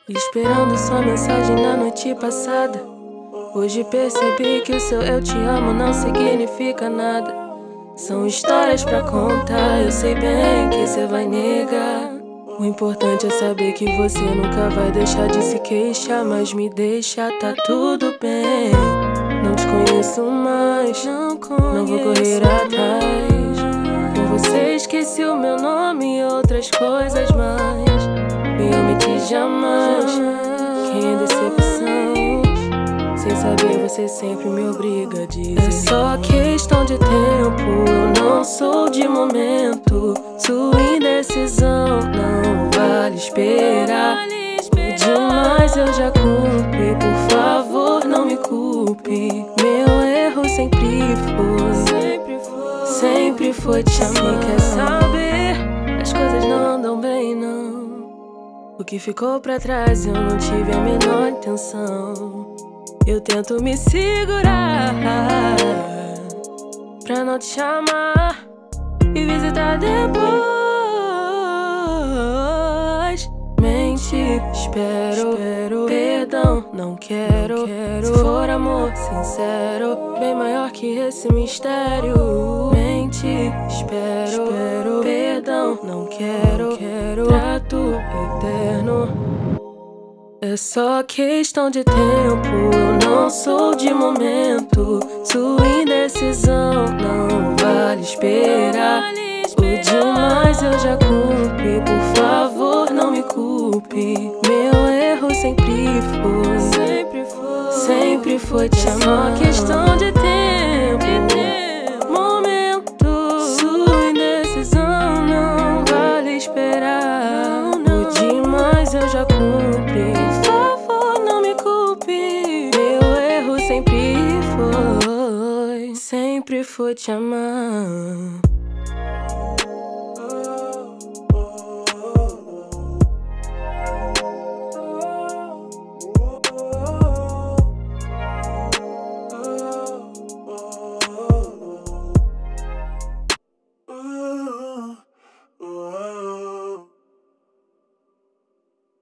Esperando sua mensagem na noite passada. Hoje percebi que o seu eu te amo não significa nada. São histórias pra contar, eu sei bem que cê vai negar. O importante é saber que você nunca vai deixar de se queixar. Mas me deixa, tá tudo bem. Não te conheço mais, não vou correr atrás. Por você esqueci o meu nome e outras coisas mais. Me omiti jamais, que é decepção. Sem saber você sempre me obriga a dizer. É só questão de tempo, eu não sou de momento. Sua indecisão não vale esperar. O demais eu já cumpri, por favor não me culpe. Meu erro sempre foi te amar. Se quer saber, as coisas não andam bem não. O que ficou pra trás eu não tive a menor intenção. Eu tento me segurar pra não te chamar e visitar depois. Mente, espero, perdão, não quero. Se for amor sincero, bem maior que esse mistério. Mente, espero, perdão, não quero. Trato eterno. É só questão de tempo, eu não sou de momento. Sua indecisão não vale esperar. O demais eu já cumpri, por favor não me culpe. Meu erro sempre foi te amar. É só questão de tempo, momento. Sua indecisão não vale esperar. O demais eu já cumpri, por favor não me culpe. Meu erro sempre foi te amar.